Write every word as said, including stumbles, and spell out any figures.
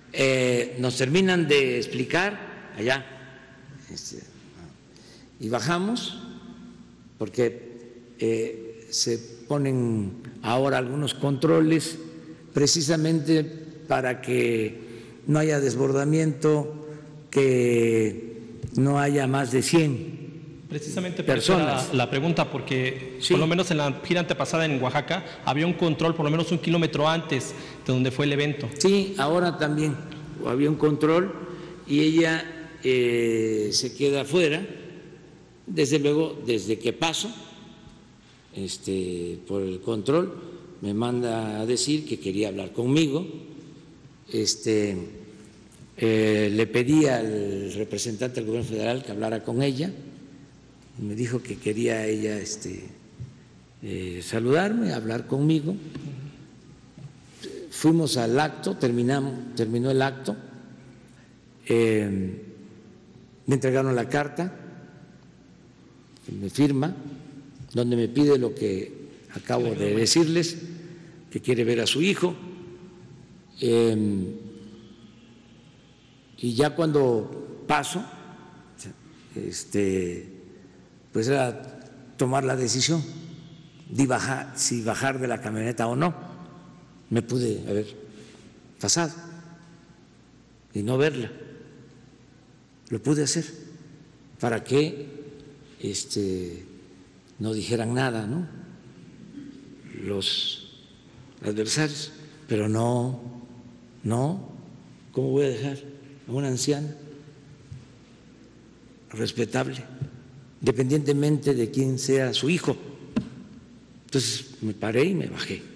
eh, nos terminan de explicar allá este, y bajamos porque eh, se ponen ahora algunos controles precisamente para que no haya desbordamiento, que no haya más de cien Precisamente personas. La, la pregunta, porque sí. por lo menos en la gira antepasada en Oaxaca había un control por lo menos un kilómetro antes de donde fue el evento. Sí, ahora también había un control y ella eh, se queda afuera, desde luego, desde que paso este, por el control, me manda a decir que quería hablar conmigo, este, eh, le pedí al representante del gobierno federal que hablara con ella. Me dijo que quería ella este, eh, saludarme, hablar conmigo. Fuimos al acto, terminamos, terminó el acto, eh, me entregaron la carta, me firma, donde me pide lo que acabo de decirles, que quiere ver a su hijo. Eh, y ya cuando paso, este pues era tomar la decisión de bajar, si bajar de la camioneta o no. Me pude haber pasado y no verla. Lo pude hacer para que este, no dijeran nada, ¿no? Los adversarios, pero no, no, ¿cómo voy a dejar a una anciana respetable, independientemente de quién sea su hijo? Entonces me paré y me bajé.